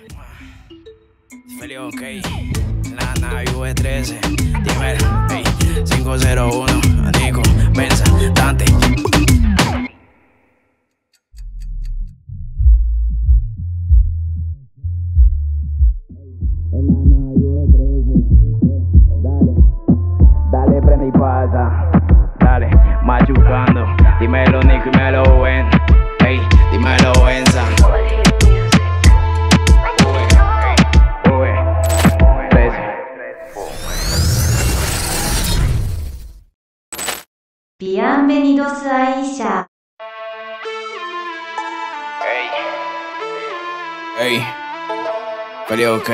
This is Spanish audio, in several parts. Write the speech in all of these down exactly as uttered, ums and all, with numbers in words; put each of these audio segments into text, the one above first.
Feliz, ok. La nave V trece. Dímelo, hey. cinco cero uno. Nico, Benza, Dante. En la nave V trece. Dale, dale, prende y pasa. Dale, machucando. Dímelo, Nico, y me lo ven. Hey, dímelo, Benza. Bienvenidos a Isha. Hey, hey, feliz, ok.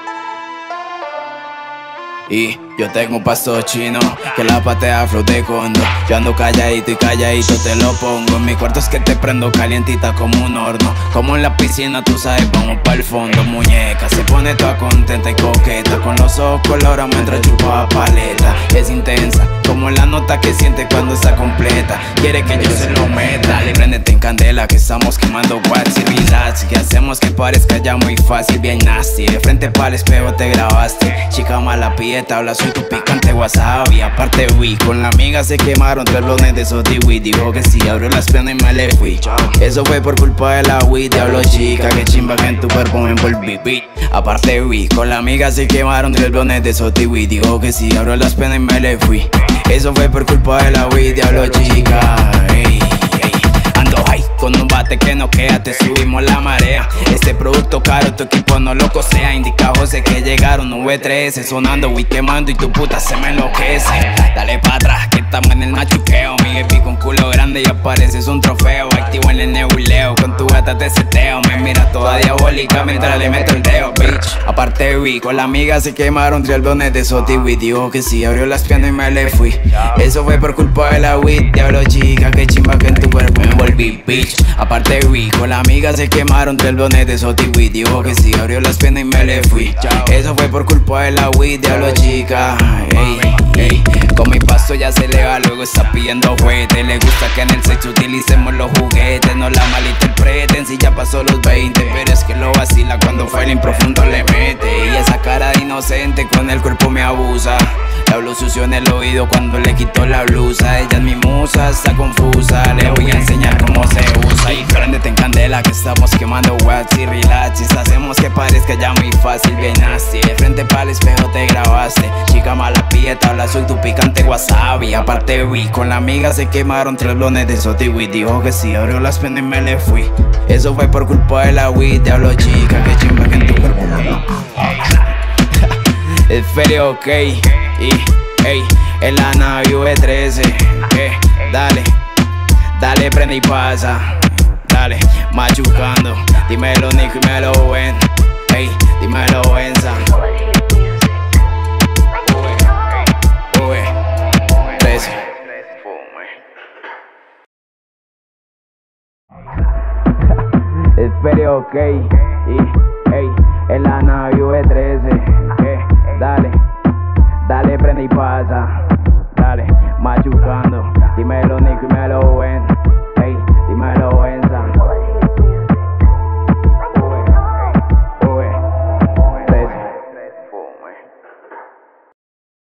Y yo tengo un pastor chino que la patea flow de condo. Yo ando calladito y calladito te lo pongo. En mi cuarto es que te prendo calientita como un horno. Como en la piscina, tú sabes, vamos pa'l fondo. Muñeca, se pone toda contenta y coqueta. Con los ojos colora mientras chupa paleta. Es intensa, como la nota que siente cuando está completa. Quiere que yo se lo meta. Dale, préndete en candela que estamos quemando watts y relax. Que hacemos que parezca ya muy fácil, bien nasty. De frente pa'l espejo te grabaste. Chica mala pie, habla soy tu picante wasabi. Aparte vi, con la amiga se quemaron tres blones de sotiwi. Dijo que si abrió las piernas y me le fui. Eso fue por culpa de la weed. Diablo chica, que chimba que en tu cuerpo me envolví. Aparte vi, con la amiga se quemaron tres blones de sotiwi. Dijo que si abrió las piernas y me le fui. Eso fue por culpa de la weed. Diablo chica, ey, ey. Ando high con un bate que no queda, te subimos la marea. Este producto caro, tu equipo no lo cosea. Indica José que llegaron V trece sonando, we quemando y tu puta se me enloquece. Dale pa' atrás que estamos en el machuqueo. Mi epi con culo grande y apareces un trofeo. Activo en el nebuleo, con tu gata te seteo. Me mira toda diabólica mientras le meto el dedo, bitch. Aparte vi, con la amiga se quemaron tres aldones de sotiwi. Dijo que sí, abrió las piernas y me le fui. Eso fue por culpa de la weed. Diablo chica, que chimba que en tu cuerpo me envolví, bitch. Aparte vi, con la amiga se quemaron tres aldones de sotiwi. Dijo que sí, abrió las piernas y me le fui. Eso fue por culpa de la weed. Diablo chica, ey, ey. Con mi paso ya se le va, luego está pidiendo juguete. Le gusta que en el sexo utilicemos los juguetes. No la malinterpreten si ya pasó los veinte. Pero es que lo vacila cuando Feeling profundo le mete. Y esa cara de inocente con el cuerpo me abusa. Le hablo sucio en el oído cuando le quito la blusa. Ella es mi musa, está confusa. Le voy a enseñar cómo se usa. Y préndete en candela que estamos quemando watts y relaxes. Hacemos que parezca ya muy fácil, bien nasty. De frente pa'l espejo te grabaste. Chica mala pieta, habla soy tu picante wasabi. Aparte vi, con la amiga se quemaron tres blones de sotiwi. Dijo que sí, abrió las piernas y me le fui. Eso fue por culpa de la weed. Diablo chica, que chimba que en tu cuerpo es feliz, ok. Y, ey, en la nave V trece. Eh, dale, dale, prende y pasa. Dale, machucando. Dímelo, Nico, y me lo ven. Ey, dímelo, Benza. V trece. Es feliz, ok. Y, ey, en la nave V trece. Eh, dale, dale, prende y pasa.